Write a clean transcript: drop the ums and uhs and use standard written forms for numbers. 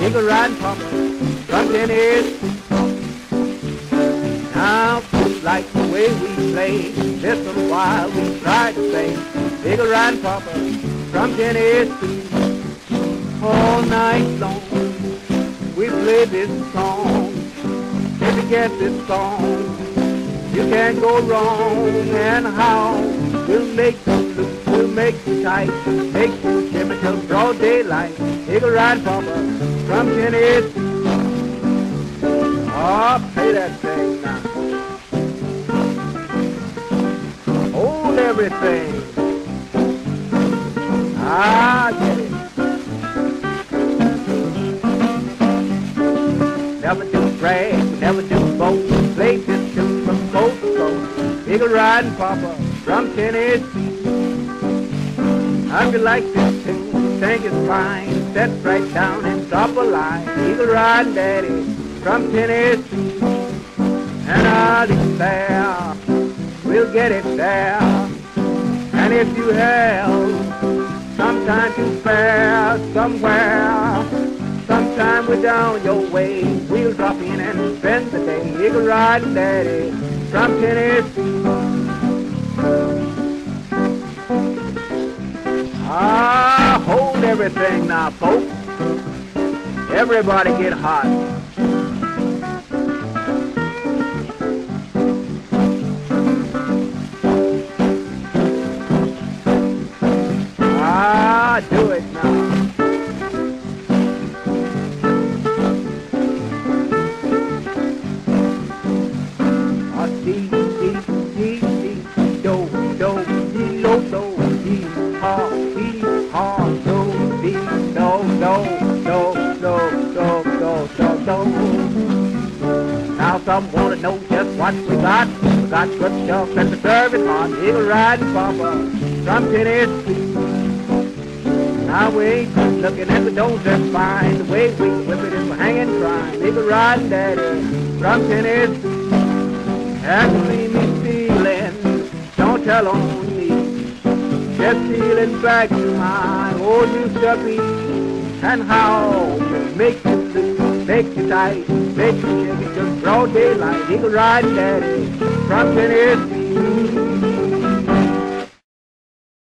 Eagle riding papa from Tennessee. Now folks like the way we play, listen while we try to say, Eagle riding papa from Tennessee. All night long we play this song. If you get this song, you can't go wrong. And how we'll make you loose, we'll make you tight, make you shimmy till broad daylight. Eagle riding papa from Tennessee. Oh, play that thing now. Hold everything. Ah, get it. Never do brag, never do boast. Play this tune from coast to coast. Eagle riding papa from Tennessee. How you like this tune? Think it's fine. Set right down and drop a line. Eagle riding daddy from Tennessee. And I'll declare we'll get it there. And if you have some time to spare somewhere, sometime we're down your way, we'll drop in and spend the day. Eagle riding daddy from Tennessee. Ah, hold everything now, folks. Everybody get hot. Ah, do it now. Now some want to know just what we got. We got good stuff and the service on Eagle riding papa from Tennessee. Now we ain't just looking at the don't just fine. The way we whip it is hanging crime. Eagle riding daddy from Tennessee. And see me stealing, don't tell on me. Just stealing back to my old used to be. And how to make you loose, make you tight, make you shake it just broad daylight. Eagle riding daddy from Tennessee.